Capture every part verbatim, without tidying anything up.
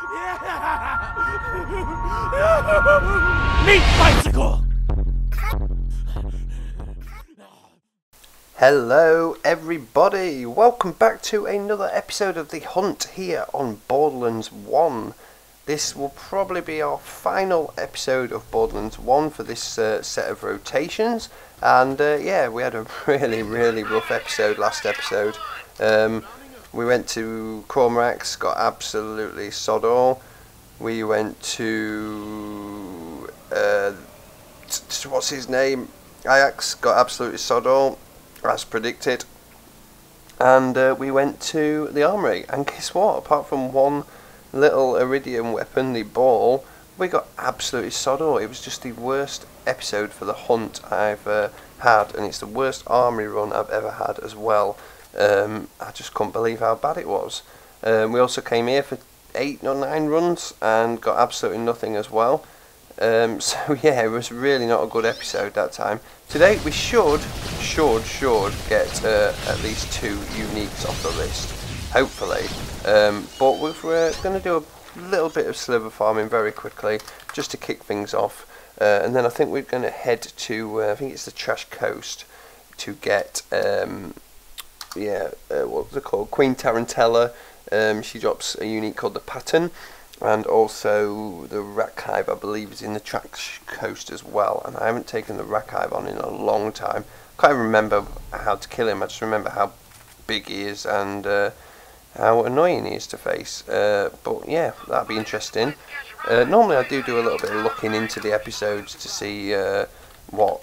Meat bicycle! Hello everybody, welcome back to another episode of The Hunt here on Borderlands one. This will probably be our final episode of Borderlands one for this uh, set of rotations. And uh, yeah, we had a really, really rough episode last episode. Um, we went to Cormorant's, got absolutely sod all. We went to, uh, t- t- what's his name? Ajax, got absolutely sod all, as predicted. And uh, we went to the armory, and guess what? Apart from one little iridium weapon, the ball, we got absolutely sod all. It was just the worst episode for the hunt I've uh, had, and it's the worst armory run I've ever had as well. Um, I just couldn't believe how bad it was. Um, we also came here for eight or nine runs and got absolutely nothing as well. Um, so yeah, it was really not a good episode that time. Today we should, should, should get uh, at least two uniques off the list, hopefully. Um, but we're going to do a little bit of sliver farming very quickly, just to kick things off. Uh, and then I think we're going to head to, uh, I think it's the Trash Coast, to get, um, yeah, uh, what's it called? Queen Tarantella. Um, she drops a unique called the Pattern. And also the Rack-Hive, I believe, is in the Trash Coast as well. And I haven't taken the Rack-Hive on in a long time. I can't remember how to kill him. I just remember how big he is and uh, how annoying he is to face. Uh, but yeah, that'd be interesting. Uh, normally I do do a little bit of looking into the episodes to see uh, what,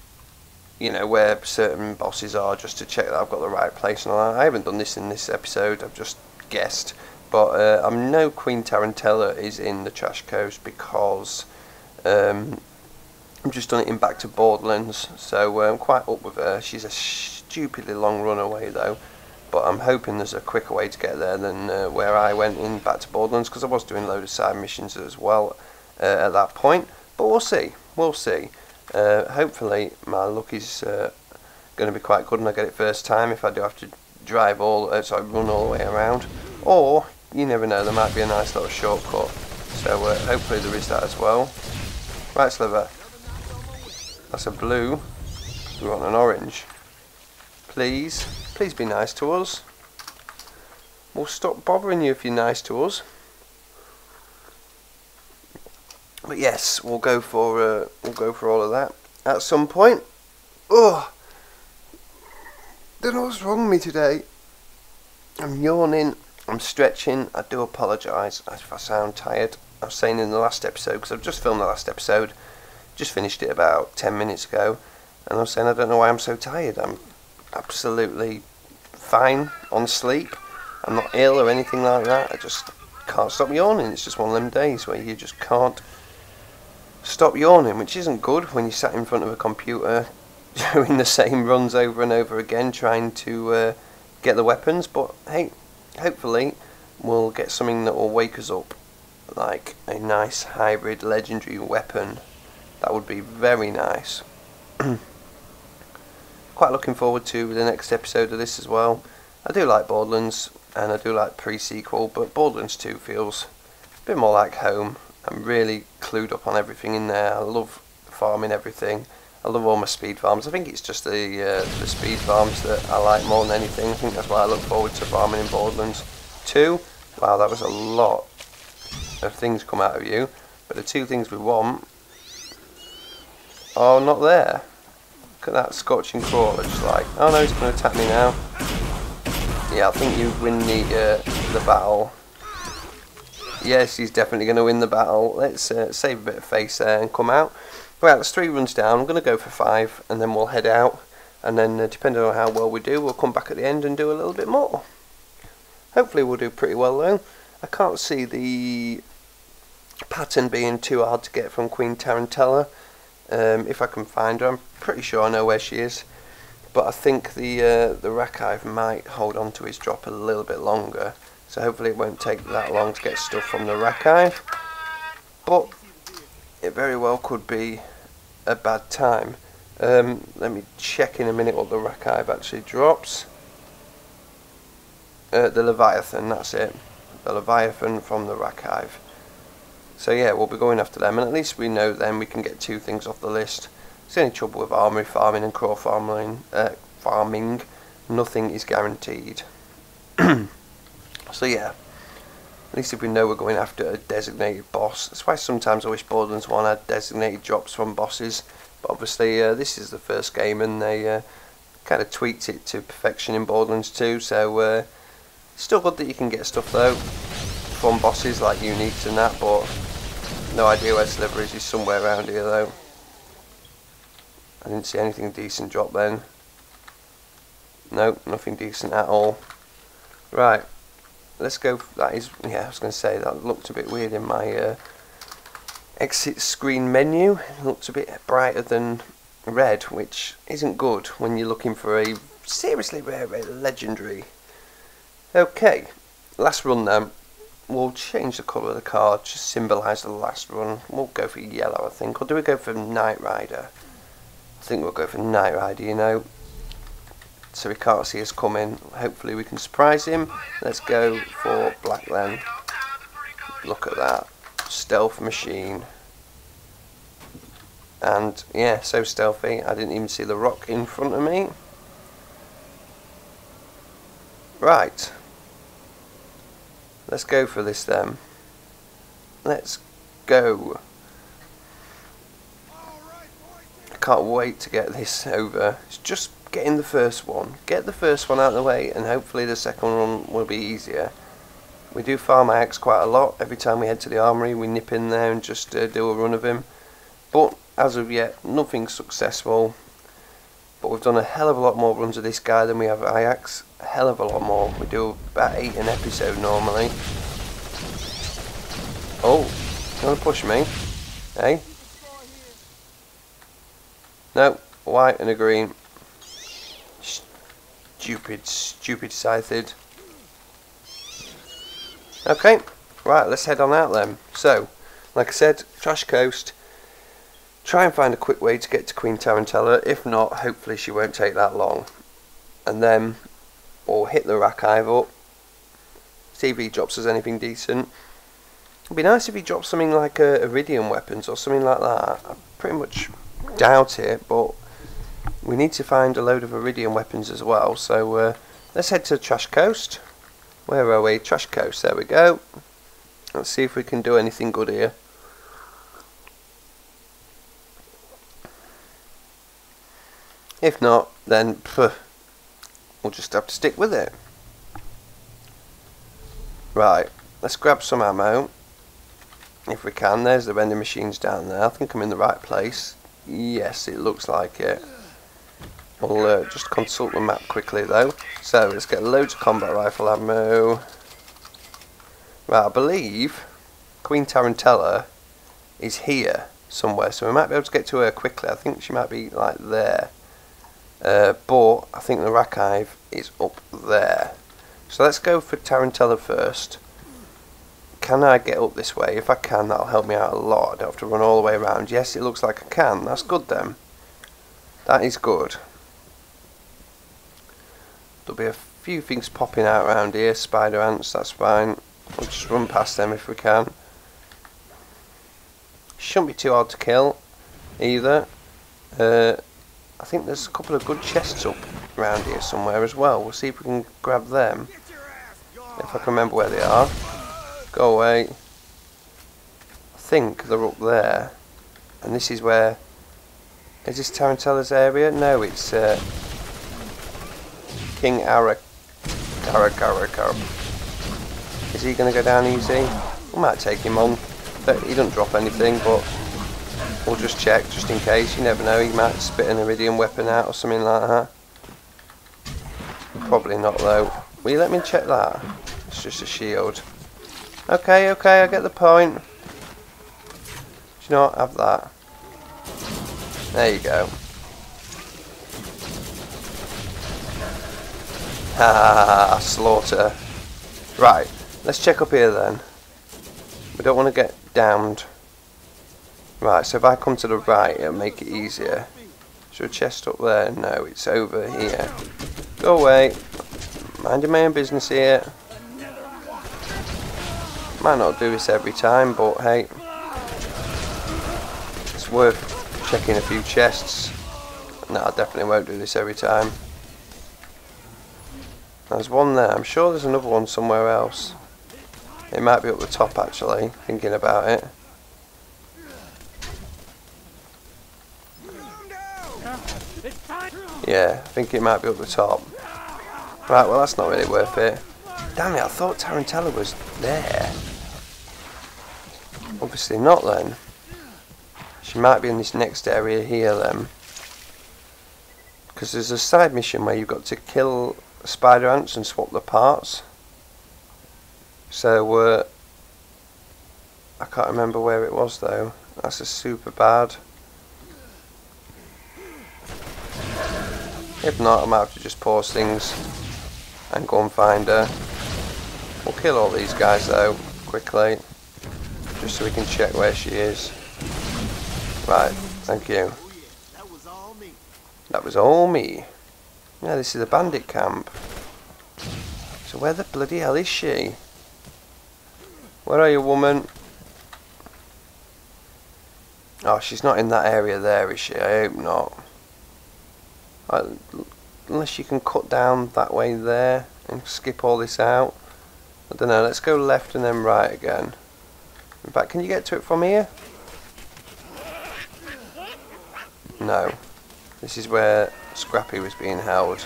you know, where certain bosses are, just to check that I've got the right place. And I haven't done this in this episode. I've just guessed. But uh, I know Queen Tarantella is in the Trash Coast because um, I've just done it in Back to Borderlands, so uh, I'm quite up with her. She's a stupidly long run away though, but I'm hoping there's a quicker way to get there than uh, where I went in Back to Borderlands, because I was doing a load of side missions as well uh, at that point. But we'll see, we'll see. Uh, hopefully my luck is uh, going to be quite good and I get it first time if I do have to drive all, uh, sorry, run all the way around. Or, you never know, there might be a nice little shortcut. So uh, hopefully there is that as well. Right, Sliver. That's a blue. We want an orange. Please, please be nice to us. We'll stop bothering you if you're nice to us. But yes, we'll go for uh, we'll go for all of that at some point. Oh, don't know what's wrong with me today. I'm yawning. I'm stretching. I do apologise if I sound tired. I was saying in the last episode, because I've just filmed the last episode, just finished it about ten minutes ago, and I was saying I don't know why I'm so tired. I'm absolutely fine on sleep. I'm not ill or anything like that. I just can't stop yawning. It's just one of them days where you just can't stop yawning, which isn't good when you're sat in front of a computer doing the same runs over and over again, trying to uh, get the weapons. But hey, hopefully we'll get something that will wake us up, like a nice hybrid legendary weapon. That would be very nice. Quite looking forward to the next episode of this as well. I do like Borderlands and I do like pre-sequel, but Borderlands two feels a bit more like home. I'm really clued up on everything in there. I love farming everything. I love all my speed farms. I think it's just the uh, the speed farms that I like more than anything. I think that's why I look forward to farming in Borderlands two. Wow, that was a lot of things come out of you. But the two things we want are not there. Look at that scorching crawler, just like, oh no, he's going to attack me now. Yeah, I think you win the uh, the battle. Yes, he's definitely going to win the battle. Let's uh, save a bit of face there and come out. Right, that's three runs down. I'm going to go for five, and then we'll head out. And then, uh, depending on how well we do, we'll come back at the end and do a little bit more. Hopefully we'll do pretty well, though. I can't see the Pattern being too hard to get from Queen Tarantella. Um, if I can find her, I'm pretty sure I know where she is. But I think the uh, the Rack-Hive might hold on to his drop a little bit longer. So hopefully it won't take that long to get stuff from the Rack-Hive. But it very well could be a bad time. Um, let me check in a minute what the Rack-Hive actually drops. Uh, the Leviathan, that's it. the Leviathan from the Rakive. So yeah, we'll be going after them, and at least we know then we can get two things off the list. It's any trouble with armory farming and craw farming, uh, farming, nothing is guaranteed. So yeah, at least if we know we're going after a designated boss. That's why sometimes I wish Borderlands one had designated drops from bosses, but obviously uh, this is the first game and they uh, kind of tweaked it to perfection in Borderlands two, so uh, still good that you can get stuff though from bosses like Uniques and that, but no idea where Sliver is. He's somewhere around here though. I didn't see anything decent drop then. Nope, nothing decent at all. Right, let's go. That is, yeah, I was going to say that looked a bit weird in my uh, exit screen menu. It looked a bit brighter than red, which isn't good when you're looking for a seriously rare, rare legendary. Okay, last run then. We'll change the colour of the card, just symbolise the last run. We'll go for yellow, I think. Or do we go for Knight Rider? I think we'll go for Knight Rider, you know. So he can't see us coming. Hopefully we can surprise him. Let's go for black then. Look at that. Stealth machine. And yeah, so stealthy. I didn't even see the rock in front of me. Right. Let's go for this then. Let's go. I can't wait to get this over. It's just getting the first one. Get the first one out of the way and hopefully the second one will be easier. We do farm Ajax quite a lot. Every time we head to the armory we nip in there and just uh, do a run of him. But as of yet, nothing successful. But we've done a hell of a lot more runs of this guy than we have Ajax. A hell of a lot more. We do about eight an episode normally. Oh, you want to push me? Hey? No, white and a green. Stupid, stupid scythed. Okay, right, let's head on out then. So, like I said, Trash Coast. Try and find a quick way to get to Queen Tarantella. If not, hopefully she won't take that long. And then we'll hit the Rakive up. See if he drops us anything decent. It'd be nice if he drops something like uh, Iridium weapons or something like that. I pretty much doubt it, but we need to find a load of Iridium weapons as well. So uh, let's head to Trash Coast. Where are we? Trash Coast, there we go. Let's see if we can do anything good here. If not, then pff, we'll just have to stick with it. Right, let's grab some ammo. If we can. There's the vending machines down there. I think I'm in the right place. Yes, it looks like it. We'll uh, just consult the map quickly though. So, let's get loads of combat rifle ammo. Right, I believe Queen Tarantella is here somewhere. So we might be able to get to her quickly. I think she might be like there. Uh, but I think the Rakive is up there. So let's go for Tarantella first. Can I get up this way? If I can, that'll help me out a lot. I don't have to run all the way around. Yes, it looks like I can. That's good then. That is good. There'll be a few things popping out around here. Spider ants, that's fine. We'll just run past them if we can. Shouldn't be too hard to kill either. Uh, I think there's a couple of good chests up around here somewhere as well. We'll see if we can grab them. If I can remember where they are. Go away. I think they're up there. And this is where... Is this Tarantella's area? No, it's uh, King Arak... Arak Is he going to go down easy? We might take him on. But he doesn't drop anything, but... We'll just check, just in case. You never know, he might spit an Iridium weapon out or something like that. Probably not, though. Will you let me check that? It's just a shield. Okay, okay, I get the point. Do you know what? Have that. There you go. Ha ha ha, slaughter. Right, let's check up here then. We don't want to get downed. Right, so if I come to the right, it'll make it easier. Is there a chest up there? No, it's over here. Go away. Minding my own business here. Might not do this every time, but hey, it's worth checking a few chests. No, I definitely won't do this every time. There's one there. I'm sure there's another one somewhere else. It might be up the top actually, thinking about it. Yeah, I think it might be up the top. Right, well that's not really worth it. Damn it, I thought Tarantella was there. Obviously not then. She might be in this next area here then. Because there's a side mission where you've got to kill spider ants and swap the parts. So, uh, I can't remember where it was though. That's a super bad. If not, I might have to just pause things and go and find her. We'll kill all these guys though, quickly. Just so we can check where she is. Right, thank you. That was all me. That was all me. Yeah, this is a bandit camp. So where the bloody hell is she? Where are you, woman? Oh, she's not in that area there, is she? I hope not. Uh, unless you can cut down that way there and skip all this out. I don't know, let's go left and then right again. In fact, can you get to it from here? No. This is where Scrappy was being held.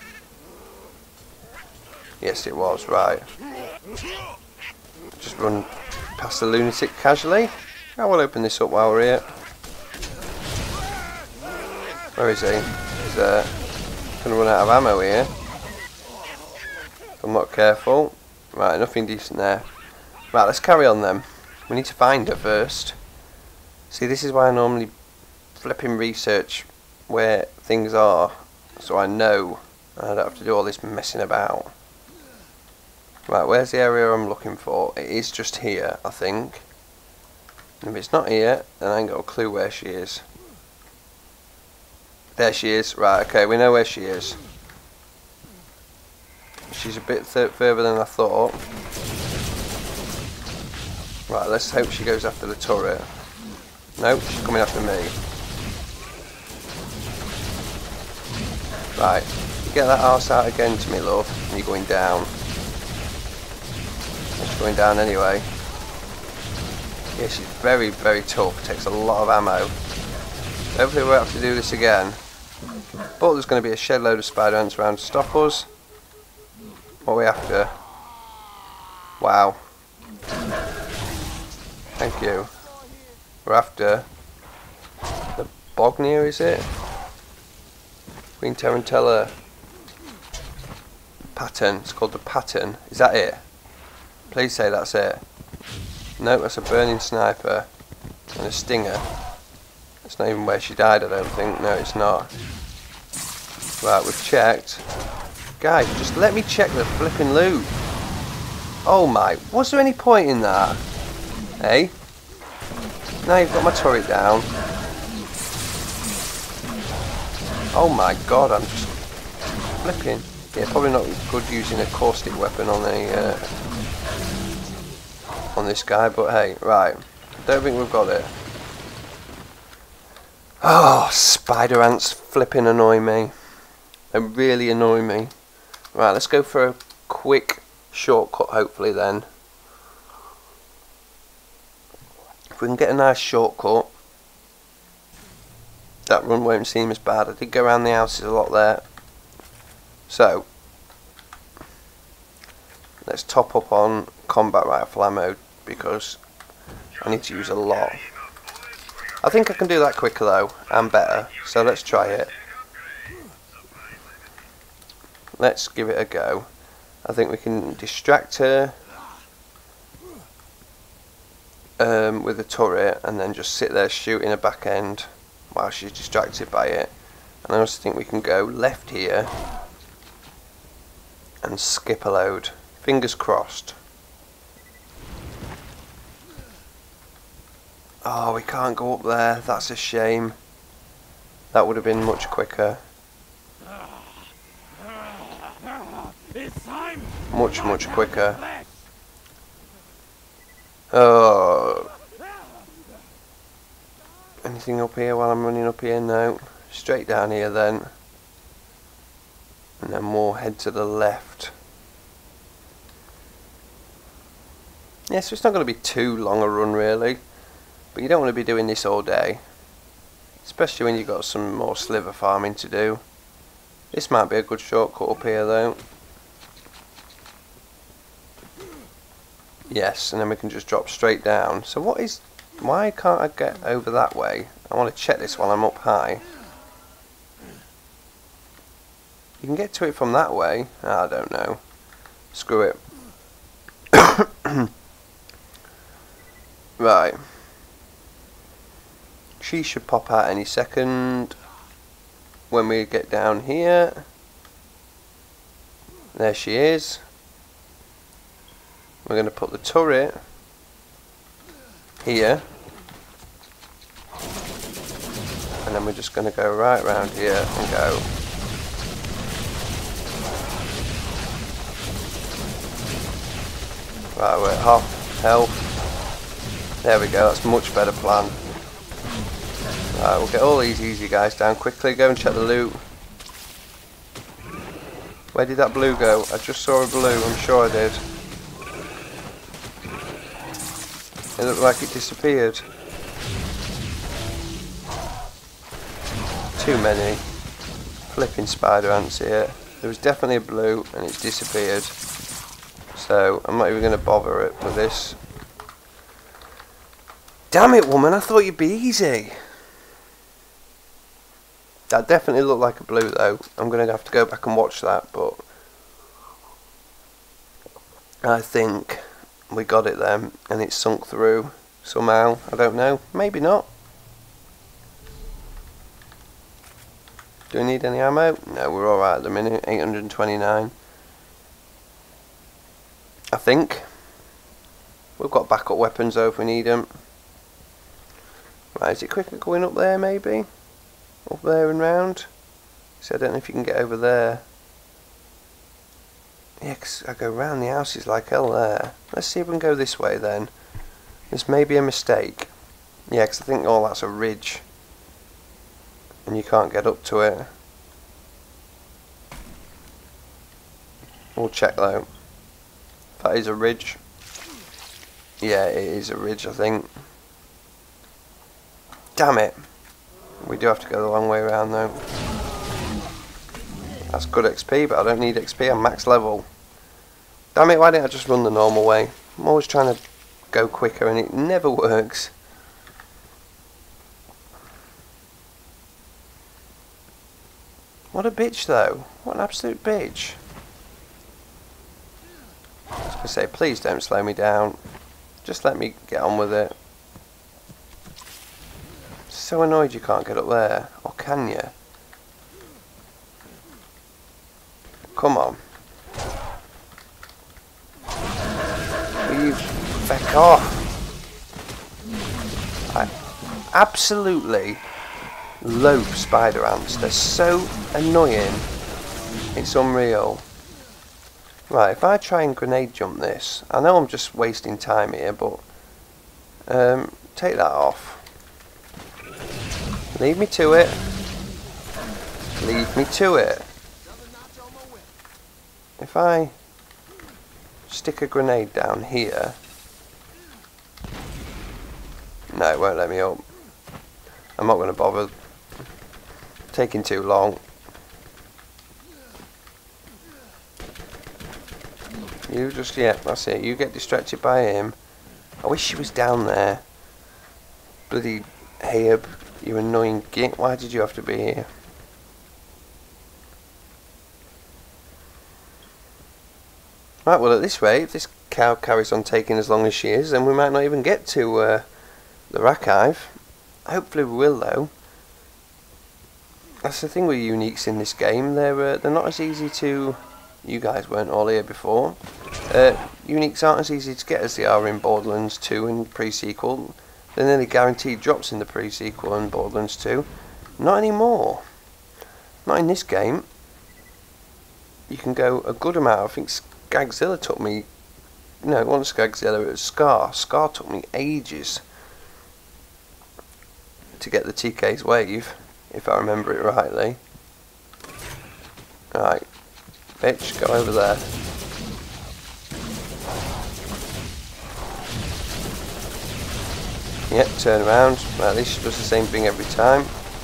Yes, it was, right. Just run past the lunatic casually. I will open this up while we're here. Where is he? He's uh, gonna run out of ammo here. If I'm not careful. Right, nothing decent there. Right, let's carry on then. We need to find her first. See, this is why I normally flipping research where things are, so I know I don't have to do all this messing about. Right, where's the area I'm looking for? It is just here, I think. And if it's not here, then I ain't got a clue where she is. There she is. Right, okay, we know where she is. She's a bit th further than I thought. Right, let's hope she goes after the turret. Nope, she's coming after me. Right, you get that arse out again to me, love, and you're going down. She's going down anyway. Yeah, she's very, very tough. Takes a lot of ammo. Hopefully we won't have to do this again. But there's going to be a shed load of spider ants around to stop us. What are we after? Wow. Thank you. We're after the Bognia, is it? Queen Tarantella pattern. It's called the pattern. Is that it? Please say that's it. No, that's a burning sniper and a stinger. That's not even where she died, I don't think. No, it's not. Right, we've checked. Guys, just let me check the flipping loot. Oh my, was there any point in that? Hey? Now you've got my turret down. Oh my god, I'm just flipping. Yeah, probably not good using a caustic weapon on a uh, on this guy, but hey, right. Don't think we've got it. Oh, spider ants flipping annoy me. They really annoy me. Right, let's go for a quick shortcut, hopefully then. If we can get a nice shortcut, that run won't seem as bad. I did go around the houses a lot there. So, let's top up on combat rifle ammo because I need to use a lot. I think I can do that quicker though, and better, so let's try it. Let's give it a go. I think we can distract her um, with a turret and then just sit there shooting a back end while she's distracted by it. And I also think we can go left here and skip a load. Fingers crossed. Oh, we can't go up there. That's a shame. That would have been much quicker. It's time. Much, much quicker. Oh. Anything up here while I'm running up here? No. Straight down here then. And then more head to the left. Yeah, so it's not going to be too long a run really. But you don't want to be doing this all day. Especially when you've got some more sliver farming to do. This might be a good shortcut up here though. Yes, and then we can just drop straight down. So what is... why can't I get over that way? I want to check this while I'm up high. You can get to it from that way. I don't know. Screw it. Right. She should pop out any second. When we get down here. There she is. We're going to put the turret here. And then we're just going to go right round here and go. Right, we're at half health. There we go, that's a much better plan. Right, we'll get all these easy guys down quickly. Go and check the loot. Where did that blue go? I just saw a blue, I'm sure I did. It looked like it disappeared. Too many flipping spider ants here. There was definitely a blue and it's disappeared. So I'm not even going to bother it with this. Damn it, woman, I thought you'd be easy. That definitely looked like a blue though. I'm going to have to go back and watch that, but I think we got it then and it sunk through somehow. I don't know, maybe not. Do we need any ammo? No, we're alright at the minute. eight hundred twenty-nine. I think. We've got backup weapons though if we need them. Right, is it quicker going up there maybe? Up there and round? So I don't know if you can get over there. Yeah, 'cause I go round the houses like hell there. Let's see if we can go this way then. This may be a mistake. Yeah, 'cause I think, oh, that's a ridge. And you can't get up to it. We'll check though. If that is a ridge. Yeah, it is a ridge, I think. Damn it. We do have to go the long way around though. That's good X P, but I don't need X P, I'm max level. Damn it, why didn't I just run the normal way? I'm always trying to go quicker and it never works. What a bitch though. What an absolute bitch. I was going to say, please don't slow me down. Just let me get on with it. So annoyed you can't get up there. Or can you? Come on. Will you feck off? I absolutely loathe spider ants. They're so annoying. It's unreal. Right, if I try and grenade jump this, I know I'm just wasting time here, but um, take that off. Leave me to it. Leave me to it. If I stick a grenade down here, no, it won't let me up. I'm not going to bother. Taking too long. You just, yeah, that's it. You get distracted by him. I wish she was down there. Bloody Hayab, you annoying git. Why did you have to be here? Right, well at this rate, if this cow carries on taking as long as she is, then we might not even get to uh, the archive. Hopefully we will though. That's the thing with uniques in this game. They're uh, they're not as easy to. You guys weren't all here before. Uh, uniques aren't as easy to get as they are in Borderlands two and pre-sequel. They're nearly guaranteed drops in the pre-sequel and Borderlands two. Not anymore. Not in this game. You can go a good amount. I think Skagzilla took me No, it wasn't Skagzilla, it was Scar. Scar took me ages to get the T K's wave, if I remember it rightly. Right, bitch, go over there. Yep, turn around. Well, at least she does the same thing every time.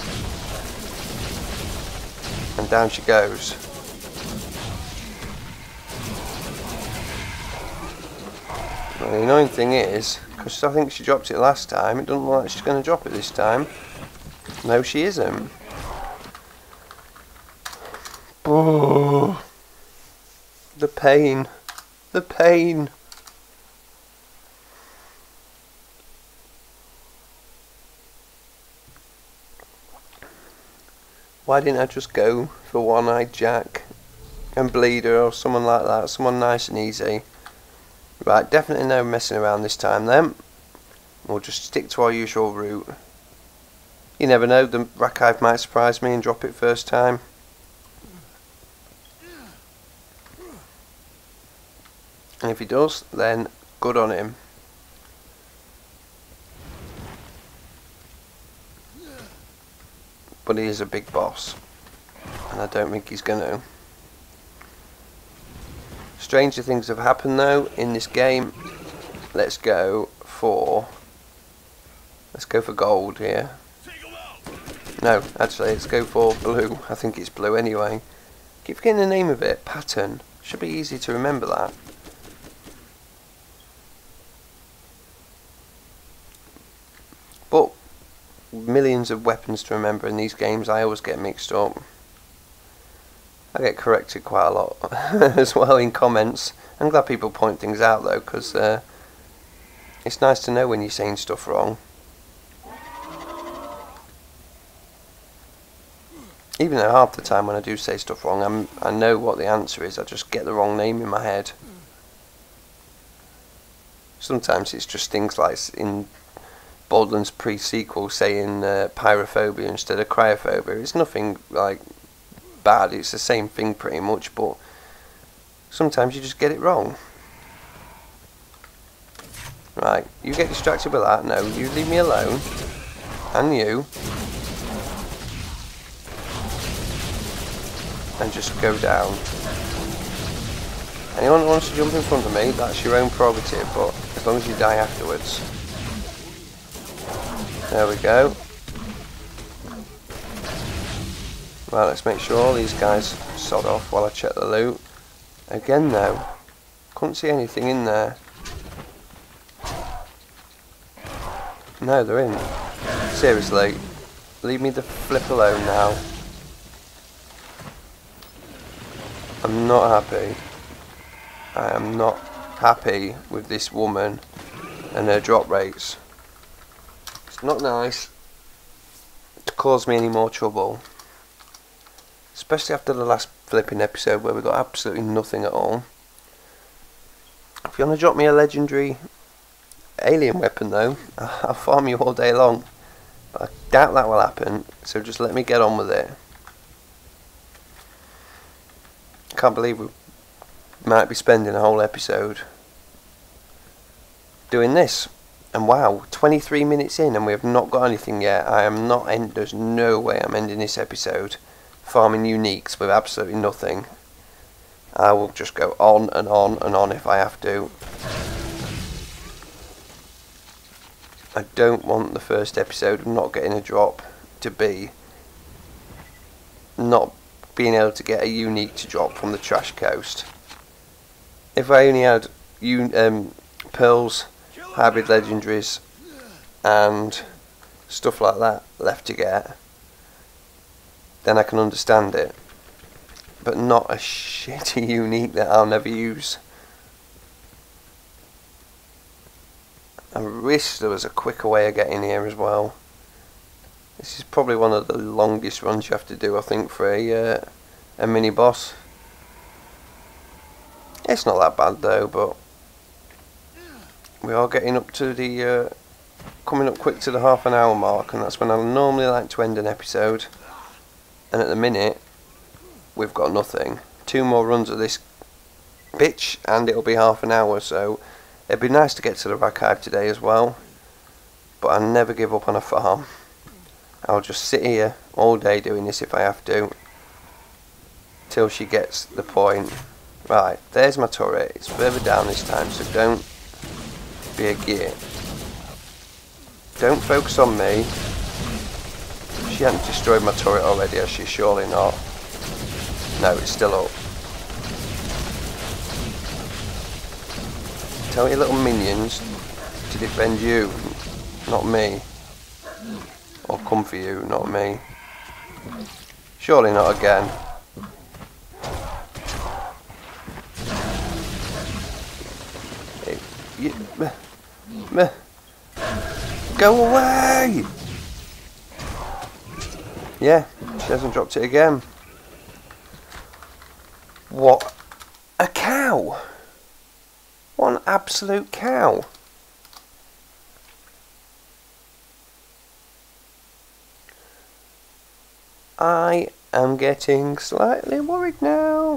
And down she goes. Well, the annoying thing is, because I think she dropped it last time, it doesn't look like she's going to drop it this time. No, she isn't. Oh, the pain. The pain. Why didn't I just go for One-Eyed Jack and Bleeder or someone like that? Someone nice and easy. Right, definitely no messing around this time then. We'll just stick to our usual route. You never know, the Rakive might surprise me and drop it first time. And if he does, then good on him. But he is a big boss, and I don't think he's gonna. Stranger things have happened though in this game. Let's go for let's go for gold here. No, actually let's go for blue. I think it's blue anyway. Keep forgetting the name of it. Pattern. Should be easy to remember that. But millions of weapons to remember in these games, I always get mixed up. I get corrected quite a lot as well in comments. I'm glad people point things out though, because uh, it's nice to know when you're saying stuff wrong. Even though half the time when I do say stuff wrong, I'm, I know what the answer is, I just get the wrong name in my head. Sometimes it's just things like in Borderlands pre-sequel saying uh, pyrophobia instead of cryophobia. It's nothing like bad, it's the same thing pretty much, but sometimes you just get it wrong. Right, you get distracted with that. No, you leave me alone. And you. And just go down. Anyone that wants to jump in front of me, that's your own prerogative, but as long as you die afterwards. There we go. Right, let's make sure all these guys sod off while I check the loot. Again though, couldn't see anything in there. No, they're in. Seriously, leave me the flip alone now. I'm not happy. I am not happy with this woman and her drop rates. It's not nice to cause me any more trouble. Especially after the last flipping episode where we got absolutely nothing at all. If you want to drop me a legendary alien weapon though, I'll farm you all day long. But I doubt that will happen, so just let me get on with it. I can't believe we might be spending a whole episode doing this. And wow, twenty-three minutes in and we have not got anything yet. I am not end there's no way I'm ending this episode farming uniques with absolutely nothing. I will just go on and on and on if I have to. I don't want the first episode of not getting a drop to be not being able to get a unique to drop from the Trash Coast. If I only had un um, pearls, hybrid legendaries and stuff like that left to get, then I can understand it. But not a shitty unique that I'll never use. I wish there was a quicker way of getting here as well. This is probably one of the longest runs you have to do, I think, for a, uh, a mini boss. It's not that bad though, but we are getting up to the uh, coming up quick to the half an hour mark, and that's when I normally like to end an episode. And at the minute we've got nothing. Two more runs of this bitch, and it'll be half an hour, so it'd be nice to get to the archive today as well. But I never give up on a farm. I'll just sit here all day doing this if I have to, till she gets the point. Right, there's my turret. It's further down this time, so don't be a git. Don't focus on me. She hasn't destroyed my turret already, has she? Surely not. No, it's still up. Tell your little minions to defend you, not me. Or come for you, not me. Surely not again. Hey, you, meh, meh. Go away! Yeah, she hasn't dropped it again. What a cow! What an absolute cow! I am getting slightly worried now.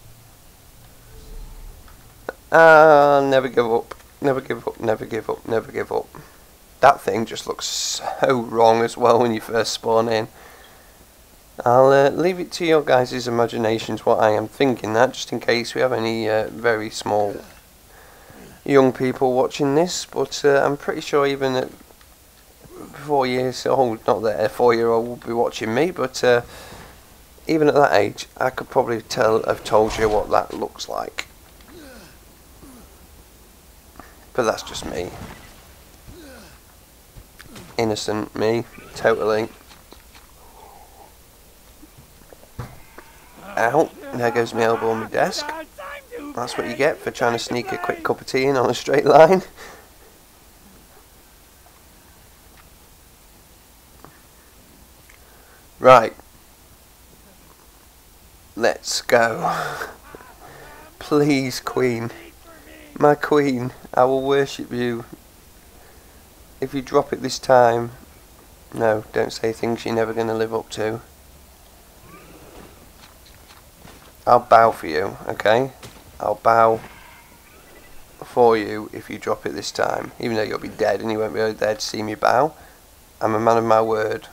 Ah, uh, never give up, never give up, never give up, never give up. That thing just looks so wrong as well when you first spawn in. I'll uh, leave it to your guys' imaginations what I am thinking that, just in case we have any uh, very small young people watching this, but uh, I'm pretty sure even at four years old, not that a four year old will be watching me, but uh, even at that age I could probably tell, have told you what that looks like. But that's just me. Innocent me, totally. Ow, there goes my elbow on my desk. That's what you get for trying to sneak a quick cup of tea in on a straight line. Right. Let's go. Please, Queen. My Queen, I will worship you. If you drop it this time... No, don't say things you're never going to live up to. I'll bow for you, okay? I'll bow for you if you drop it this time. Even though you'll be dead and you won't be there to see me bow. I'm a man of my word.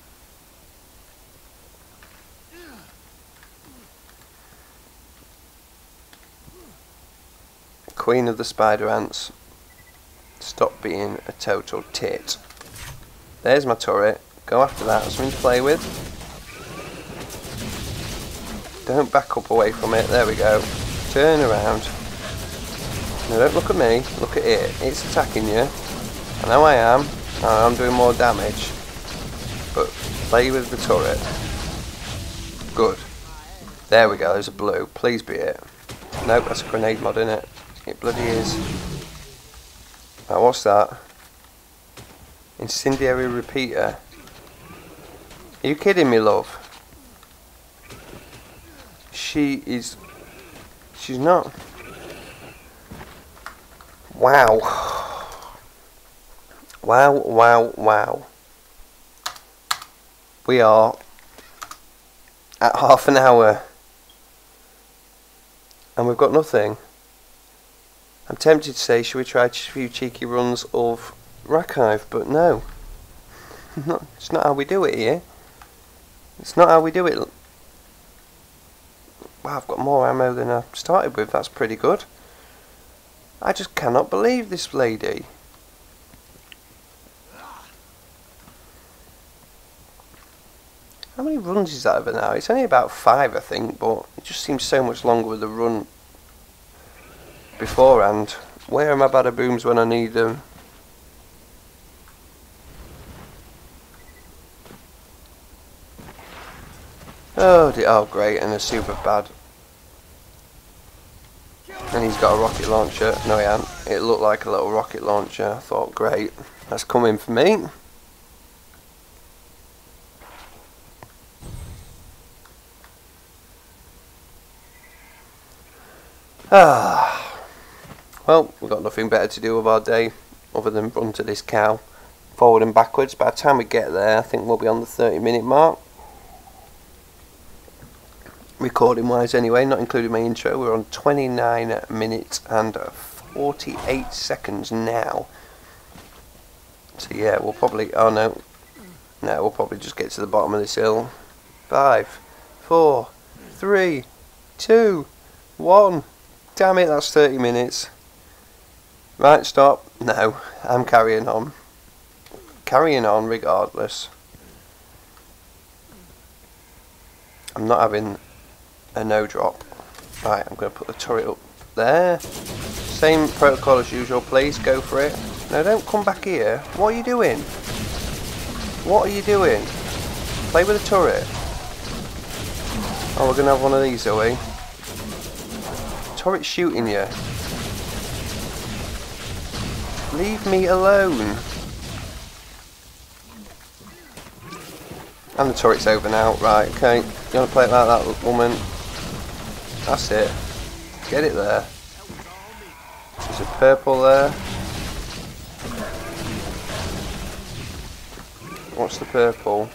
Queen of the Spider Ants. Stop being a total tit. There's my turret. Go after that. That's something to play with. Don't back up away from it. There we go. Turn around. No, don't look at me. Look at it. It's attacking you. I know I am. I'm doing more damage. But play with the turret. Good. There we go. There's a blue. Please be it. Nope, that's a grenade mod, isn't it? It bloody is. Now what's that? Incendiary repeater. Are you kidding me, love? She is... She's not. Wow. Wow, wow, wow. We are at half an hour. And we've got nothing. I'm tempted to say, should we try a few cheeky runs of Archive, but no. Not, it's not how we do it here. It's not how we do it. Wow, I've got more ammo than I started with. That's pretty good. I just cannot believe this lady. How many runs is that over now? It's only about five, I think, but it just seems so much longer with the run beforehand. Where are my bada booms when I need them? Oh dear, oh great, and a super bad. And he's got a rocket launcher. No, he hasn't. It looked like a little rocket launcher. I thought, great, that's coming for me. Ah. Well, we've got nothing better to do with our day other than run to this cow forward and backwards. By the time we get there, I think we'll be on the thirty minute mark. recording wise anyway, not including my intro. We're on twenty-nine minutes and forty-eight seconds now. So yeah, we'll probably, oh no, no, we'll probably just get to the bottom of this hill. Five, four, three, two, one. Damn it, that's thirty minutes. Right, stop. No, I'm carrying on. Carrying on regardless. I'm not having a no drop. Right, I'm going to put the turret up there. Same protocol as usual, please. Go for it. No, don't come back here. What are you doing? What are you doing? Play with the turret. Oh, we're going to have one of these, are we? Turret's shooting you. Leave me alone. And the turret's over now. Right, okay. You want to play it like that, woman? That's it. Get it there. There's a purple there. What's the purple?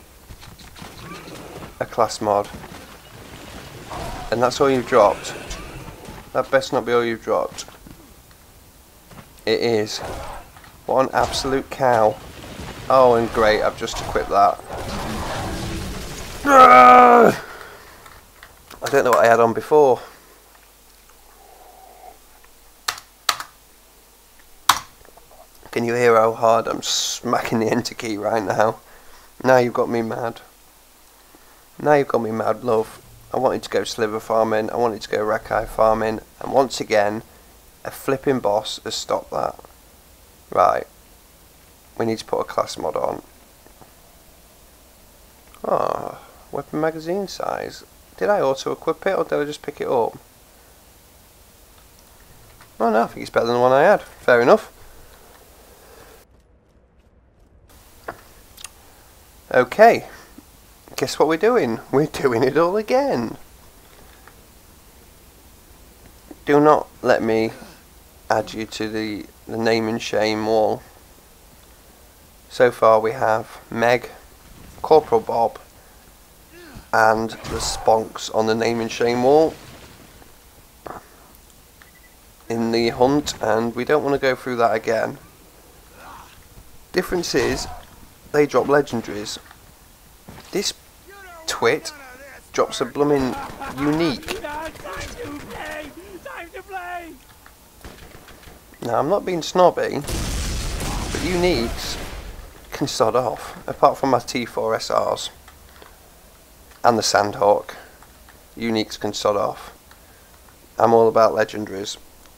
A class mod. And that's all you've dropped. That best not be all you've dropped. It is. What an absolute cow. Oh, and great, I've just equipped that. I don't know what I had on before. Can you hear how hard I'm smacking the enter key right now? Now you've got me mad. Now you've got me mad, love. I wanted to go sliver farming, I wanted to go Rakai farming, and once again, a flipping boss has stopped that. Right. We need to put a class mod on. Ah, oh, weapon magazine size. Did I auto equip it or did I just pick it up? Oh no, I think it's better than the one I had. Fair enough. Okay. Guess what we're doing? We're doing it all again. Do not let me add you to the, the name and shame wall. So far we have Meg, Corporal Bob, and the Sponks on the name and shame wall in the hunt, and we don't want to go through that again. Difference is, they drop legendaries. This twit drops a blooming unique. Now I'm not being snobby, but uniques can sod off, apart from my T four S Rs and the Sandhawk. Uniques can sod off. I'm all about legendaries.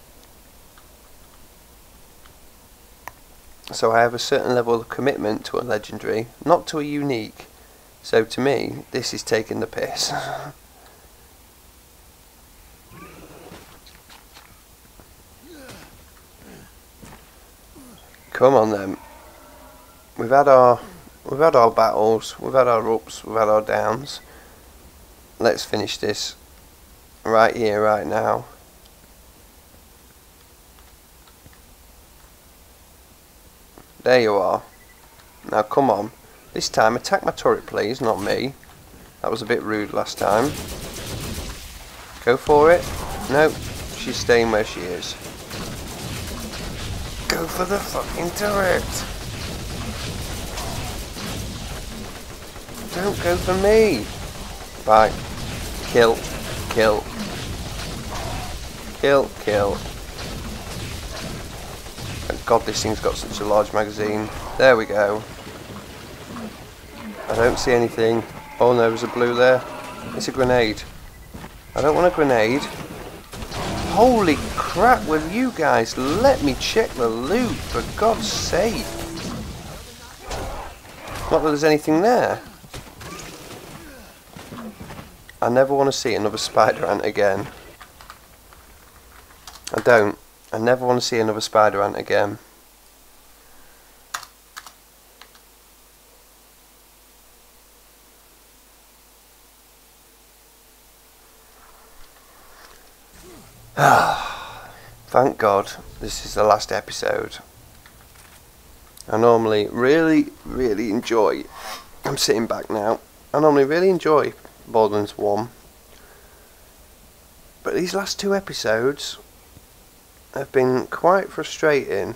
So I have a certain level of commitment to a legendary, not to a unique. So to me, this is taking the piss. Come on then. We've had our we've had our battles, we've had our ups, we've had our downs. Let's finish this right here, right now. There you are. Now come on. This time attack my turret please, not me. That was a bit rude last time. Go for it. No, she's staying where she is. Go for the fucking turret. Don't go for me. Right. Kill. Kill. Kill. Kill. Thank God this thing's got such a large magazine. There we go. I don't see anything. Oh no, there's a blue there. It's a grenade. I don't want a grenade. Holy crap, will you guys let me check the loot, for God's sake. Not that there's anything there. I never want to see another spider ant again. I don't. I never want to see another spider ant again. Thank God this is the last episode. I normally really, really enjoy, I'm sitting back now, I normally really enjoy Borderlands one. But these last two episodes have been quite frustrating.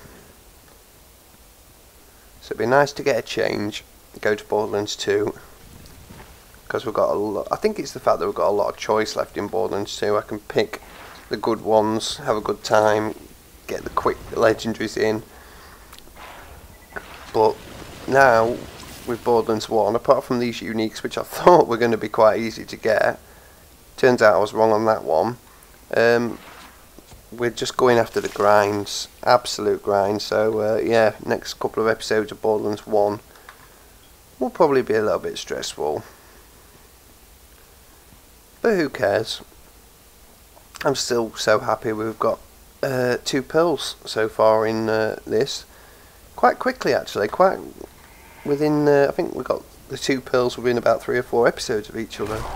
So it'd be nice to get a change, go to Borderlands two, because we've got a lot. I think it's the fact that we've got a lot of choice left in Borderlands two. I can pick the good ones, have a good time, get the quick legendaries in. But now with Borderlands one, apart from these uniques, which I thought were going to be quite easy to get, turns out I was wrong on that one. Um, we're just going after the grinds, absolute grinds. So uh, yeah, next couple of episodes of Borderlands one will probably be a little bit stressful, but who cares? I'm still so happy we've got uh, two pills so far in uh, this, quite quickly actually, quite within uh, I think we got the two pills within about three or four episodes of each other,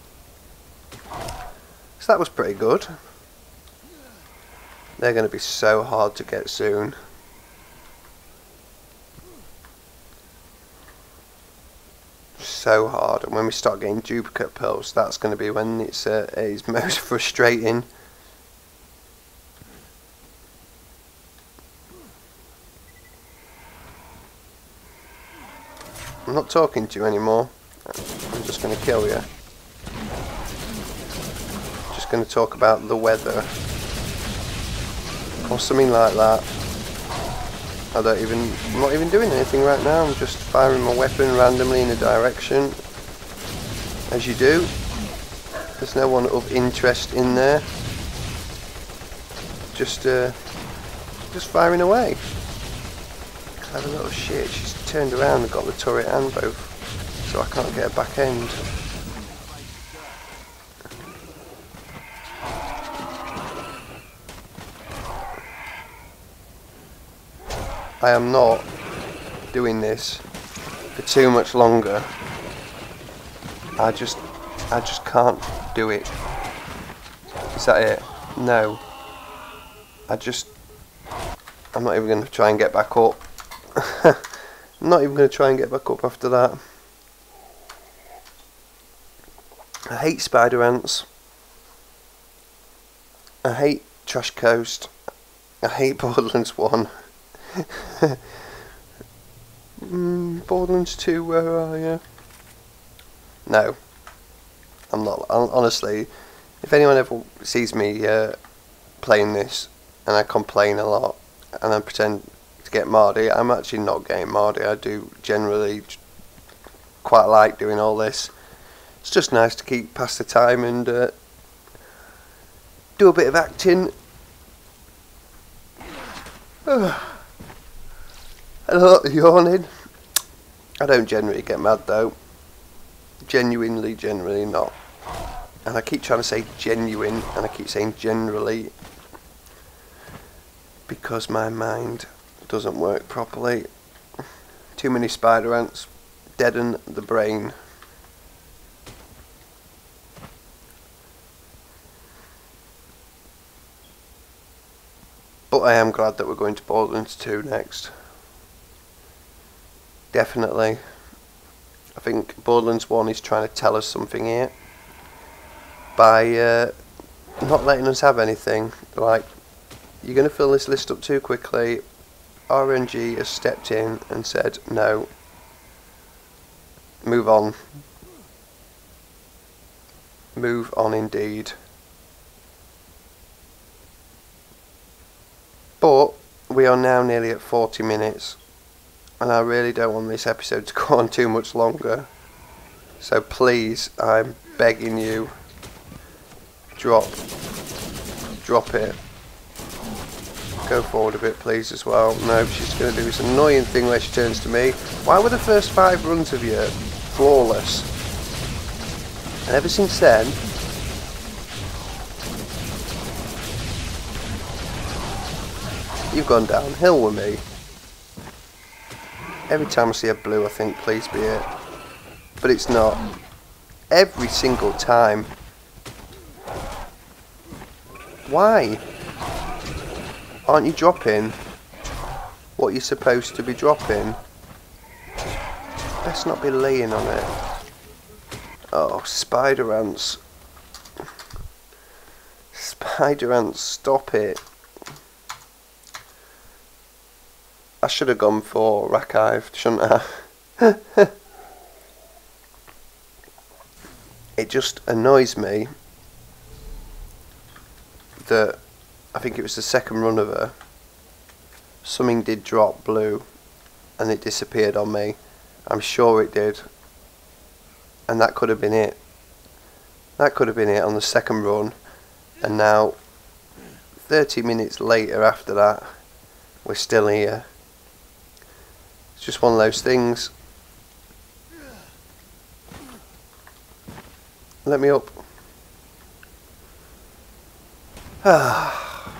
so that was pretty good. They're going to be so hard to get soon. So hard, and when we start getting duplicate pills, that's going to be when it's, uh, it's most frustrating. I'm not talking to you anymore. I'm just going to kill you. Just going to talk about the weather. Or something like that. I don't even, I'm not even doing anything right now, I'm just firing my weapon randomly in a direction, as you do. There's no one of interest in there. Just, uh, just firing away. Clever little shit, she's turned around and got the turret and both, so I can't get a back end. I am not doing this for too much longer. I just, I just can't do it. Is that it? No. I just, I'm not even going to try and get back up. I'm not even going to try and get back up after that. I hate spider ants. I hate Trash Coast. I hate Borderlands one. mm, Borderlands two, where are you? No, I'm not. Honestly, if anyone ever sees me uh, playing this and I complain a lot and I pretend to get Mardy, I'm actually not getting Mardy. I do generally quite like doing all this. It's just nice to keep past the time and uh, do a bit of acting. A lot of yawning. I don't generally get mad though. Genuinely, generally not. And I keep trying to say genuine and I keep saying generally because my mind doesn't work properly. Too many spider ants deaden the brain. But I am glad that we're going to Borderlands two next. Definitely. I think Borderlands one is trying to tell us something here by uh, not letting us have anything. Like, you're going to fill this list up too quickly. R N G has stepped in and said no. Move on. Move on indeed. But we are now nearly at forty minutes. And I really don't want this episode to go on too much longer. So please, I'm begging you, drop, drop it. Go forward a bit please as well. No, she's going to do this annoying thing where she turns to me. Why were the first five runs of you flawless? And ever since then, you've gone downhill with me. Every time I see a blue I think please be it, but it's not. Every single time. Why? Aren't you dropping what you're supposed to be dropping? Let's not be laying on it. Oh, spider ants. Spider ants, stop it. I should have gone for archived, shouldn't I? It just annoys me that I think it was the second run of her, something did drop blue and it disappeared on me. I'm sure it did, and that could have been it. That could have been it on the second run, and now thirty minutes later after that we're still here. It's just one of those things. Let me up. Ah.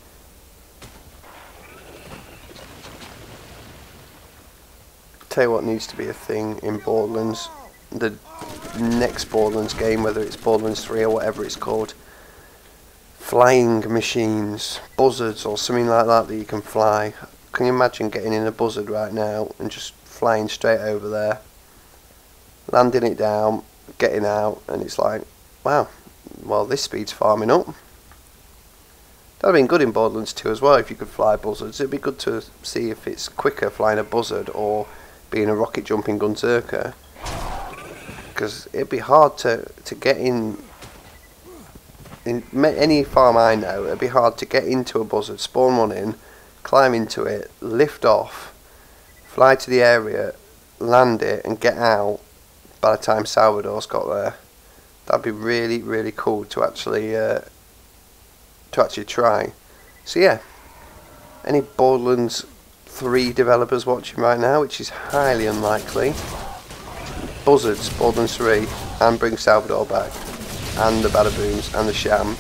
Tell you what needs to be a thing in Borderlands, the next Borderlands game, whether it's Borderlands three or whatever it's called. Flying machines, buzzards or something like that that you can fly. Can you imagine getting in a buzzard right now and just flying straight over there, landing it down, getting out, and it's like, wow, well, this speed's farming up. That'd have been good in Borderlands two as well if you could fly buzzards. It'd be good to see if it's quicker flying a buzzard or being a rocket jumping Gunzerker, because it'd be hard to, to get in in any farm I know. It'd be hard to get into a buzzard, spawn one in, climb into it, lift off, fly to the area, land it and get out by the time Salvador's got there. That'd be really, really cool to actually uh, to actually try. So yeah, any Borderlands three developers watching right now, which is highly unlikely, buzzards, Borderlands three, and bring Salvador back, and the Badabooms and the Sham.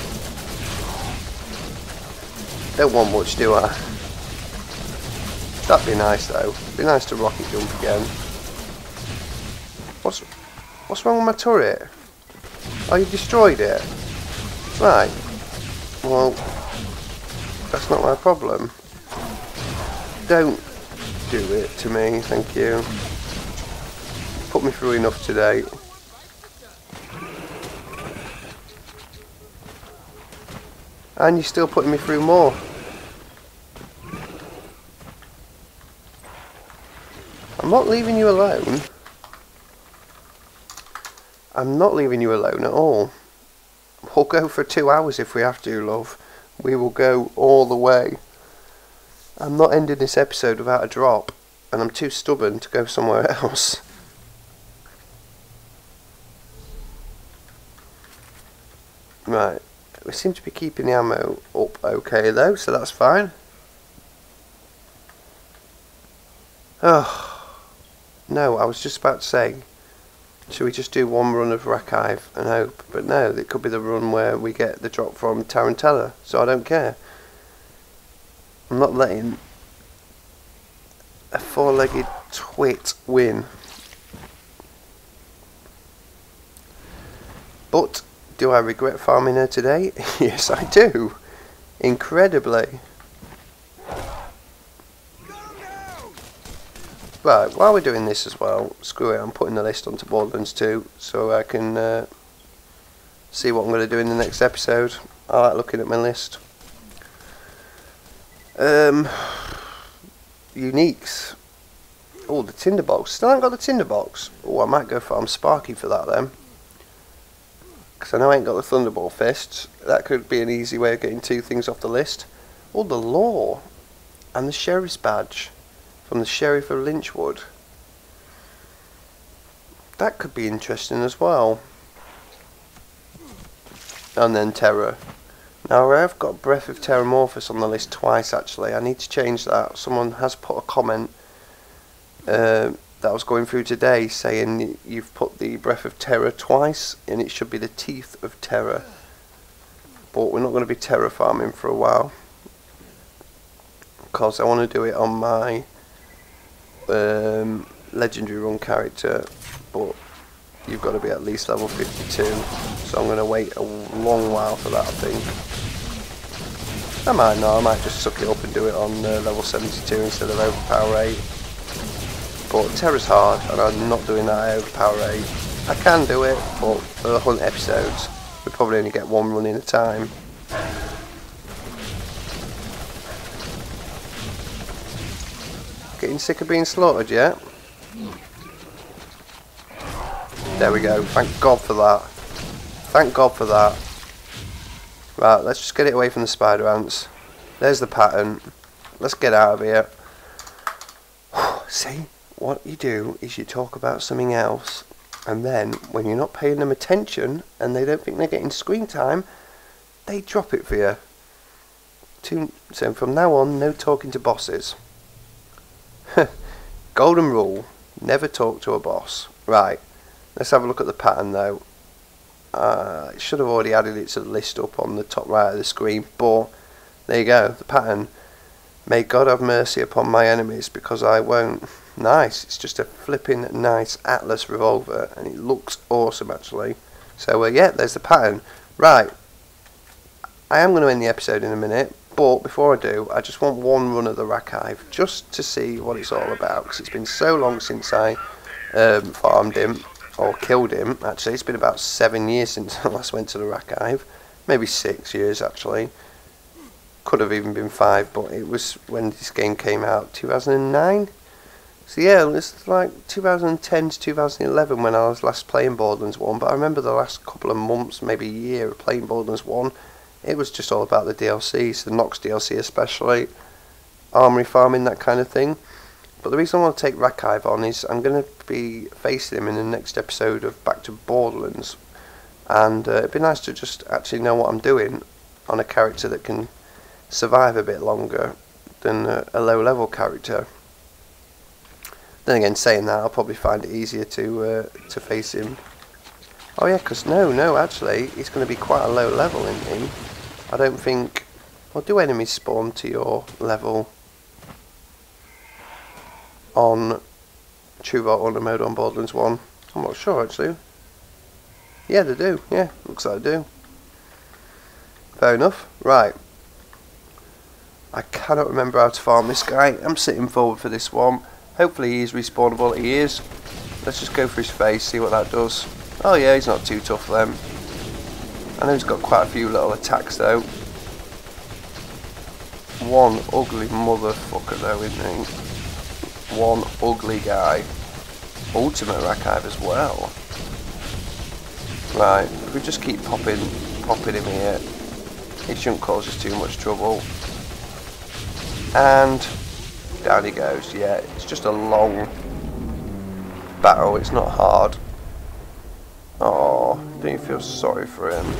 Don't want much, do I? That'd be nice though. It'd be nice to rocket jump again. What's what's wrong with my turret? Oh, you destroyed it? Right. Well, that's not my problem. Don't do it to me, thank you. Put me through enough today. And you're still putting me through more. I'm not leaving you alone. I'm not leaving you alone at all. We'll go for two hours if we have to, love. We will go all the way. I'm not ending this episode without a drop, and I'm too stubborn to go somewhere else. Right, we seem to be keeping the ammo up okay though, so that's fine. Oh, no, I was just about to say, should we just do one run of Archive and hope? But no, it could be the run where we get the drop from Tarantella, so I don't care. I'm not letting a four-legged twit win. But do I regret farming her today? Yes, I do. Incredibly. Right, while we're doing this as well, screw it, I'm putting the list onto Borderlands two so I can uh, see what I'm going to do in the next episode. I like looking at my list. Um, uniques. Oh, the tinderbox. Still haven't got the tinderbox. Oh, I might go farm Sparky for that then. Because I know I ain't got the Thunderbolt Fists. That could be an easy way of getting two things off the list. Oh, the Law. And the Sheriff's Badge. From the Sheriff of Lynchwood. That could be interesting as well. And then Terror. Now I've got Breath of Terramorphous on the list twice actually. I need to change that. Someone has put a comment uh, that I was going through today saying you've put the Breath of Terror twice and it should be the Teeth of Terror. But we're not going to be terror farming for a while. Because I want to do it on my Um, legendary run character, but you've got to be at least level fifty-two, so I'm going to wait a long while for that. I think I might not, I might just suck it up and do it on uh, level seventy-two instead of overpower eight, but Terror's hard and I'm not doing that at overpower eight. I can do it, but for the hunt episodes we probably only get one run in a time, Getting sick of being slaughtered yet? There we go. Thank God for that. Thank God for that. Right, let's just get it away from the spider ants. There's the pattern. Let's get out of here. See, what you do is you talk about something else, and then when you're not paying them attention and they don't think they're getting screen time, they drop it for you. To, so from now on, no talking to bosses. Golden rule, never talk to a boss. Right, let's have a look at the pattern though. Uh, I should have already added it to the list up on the top right of the screen, but there you go, the pattern. May God have mercy upon my enemies, because I won't. Nice, it's just a flipping nice Atlas revolver, and it looks awesome actually. So uh, yeah, there's the pattern. Right, I am going to end the episode in a minute, but before I do, I just want one run of the Rakive, just to see what it's all about, because it's been so long since I um, farmed him, or killed him. Actually, it's been about seven years since I last went to the Rakive, maybe six years actually. Could have even been five, but it was when this game came out, two thousand nine. So yeah, it's like two thousand ten to two thousand eleven when I was last playing Borderlands one. But I remember the last couple of months, maybe a year of playing Borderlands one, it was just all about the D L Cs, the Nox D L C especially, armory farming, that kind of thing. But the reason I want to take Rakive on is I'm going to be facing him in the next episode of Back to Borderlands, and uh, it'd be nice to just actually know what I'm doing on a character that can survive a bit longer than a, a low level character. Then again, saying that, I'll probably find it easier to uh, to face him. Oh yeah, because no, no, actually, he's going to be quite a low level in him. I don't think. Well, do enemies spawn to your level on True Vault Hunter mode on Borderlands one? I'm not sure actually. Yeah, they do. Yeah, looks like they do. Fair enough. Right. I cannot remember how to farm this guy. I'm sitting forward for this one. Hopefully he is respawnable. He is. Let's just go for his face, see what that does. Oh yeah, he's not too tough then. I know he's got quite a few little attacks though. One ugly motherfucker though, isn't he? One ugly guy. Ultimate Rakive as well. Right, if we just keep popping, popping him here, he shouldn't cause us too much trouble. And down he goes. Yeah, it's just a long battle, it's not hard. Oh, don't you feel sorry for him?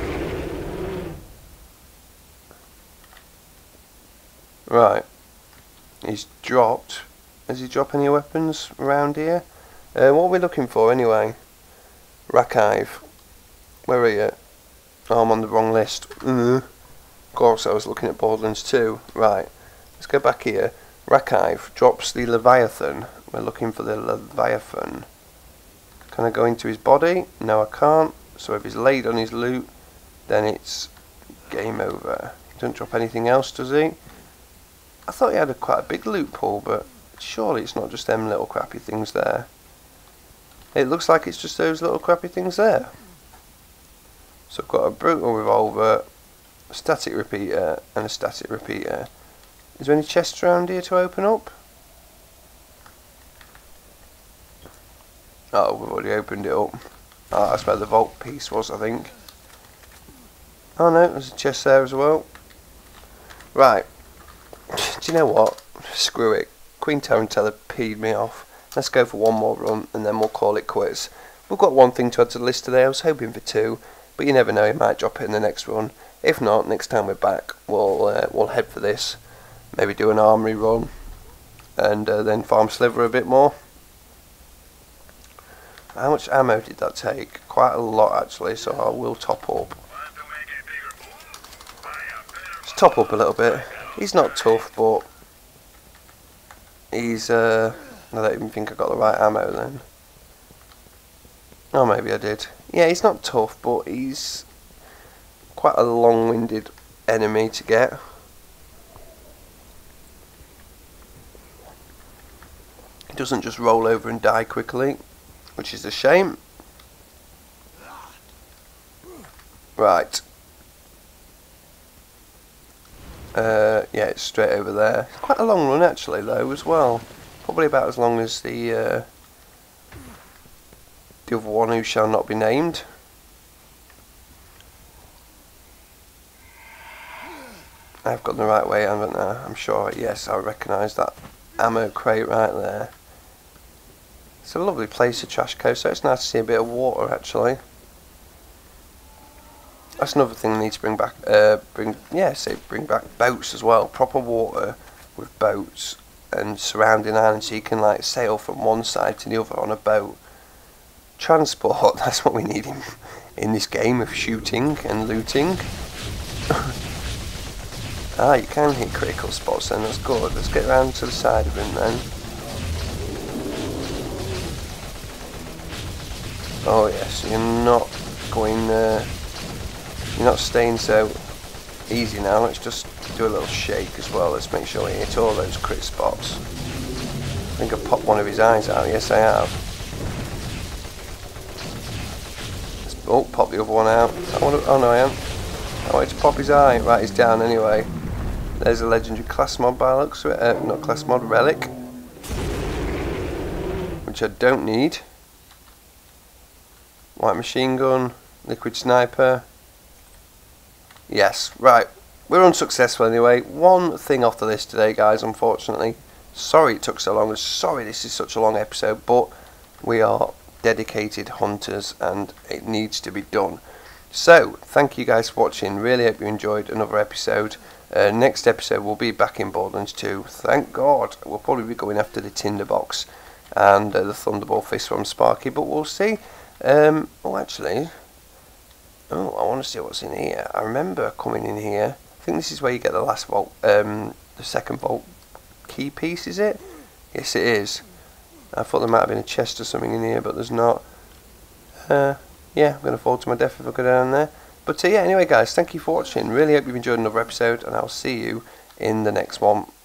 Right, he's dropped. Has he dropped any weapons around here? Uh, what are we looking for anyway? Rakive. Where are you? Oh, I'm on the wrong list. Mm. Of course, I was looking at Borderlands two. Right. Let's go back here. Rakive drops the Leviathan. We're looking for the Leviathan. Can I go into his body? No, I can't. So if he's laid on his loot, then it's game over. He doesn't drop anything else, does he? I thought he had a quite a big loot pool, but surely it's not just them little crappy things there. It looks like it's just those little crappy things there. So I've got a brutal revolver, a static repeater, and a static repeater. Is there any chests around here to open up? Oh, we've already opened it up. Oh, that's where the vault piece was, I think. Oh no, there's a chest there as well. Right. Do you know what? Screw it. Queen Tarantella peed me off. Let's go for one more run and then we'll call it quits. We've got one thing to add to the list today. I was hoping for two, but you never know, he might drop it in the next run. If not, next time we're back, we'll uh, we'll head for this. Maybe do an armory run and uh, then farm Sliver a bit more. How much ammo did that take? Quite a lot actually, so I will top up. Let's top up a little bit. He's not tough, but he's uh, I don't even think I got the right ammo then. Oh, maybe I did. Yeah, he's not tough, but he's quite a long-winded enemy to get. He doesn't just roll over and die quickly, which is a shame. Right. Uh, yeah, it's straight over there. It's quite a long run actually though as well. Probably about as long as the uh, the other one, who shall not be named. I've got the right way, haven't I? I'm sure. Yes, I recognise that ammo crate right there. It's a lovely place, the trash coast, so it's nice to see a bit of water actually. That's another thing we need to bring back. Uh, bring yeah, say bring back boats as well. Proper water with boats and surrounding islands, so you can like sail from one side to the other on a boat. Transport. That's what we need in in this game of shooting and looting. Ah, you can hit critical spots then, that's good. Let's get around to the side of him then. Oh yes, you're not going, uh, you're not staying so easy now. Let's just do a little shake as well. Let's make sure we hit all those crit spots. I think I've popped one of his eyes out, yes I have. Let's, oh, pop the other one out. I wanna, oh no I am. I wanted to pop his eye. Right, he's down anyway. There's a legendary class mod by the looks of it. Uh, not class mod, relic. Which I don't need. White machine gun. Liquid sniper. Yes, right. We're unsuccessful anyway. One thing off the list today, guys, unfortunately. Sorry it took so long. Sorry this is such a long episode. But we are dedicated hunters and it needs to be done. So, thank you guys for watching. Really hope you enjoyed another episode. Uh, next episode we'll be back in Borderlands two. Thank God. We'll probably be going after the tinderbox and uh, the Thunderball fist from Sparky, but we'll see. Um, oh, actually, oh, I want to see what's in here. I remember coming in here. I think this is where you get the last vault, um, the second vault key piece. Is it? Yes, it is. I thought there might have been a chest or something in here, but there's not. Uh, yeah, I'm going to fall to my death if I go down there. But uh, yeah, anyway guys, thank you for watching. Really hope you've enjoyed another episode, and I'll see you in the next one.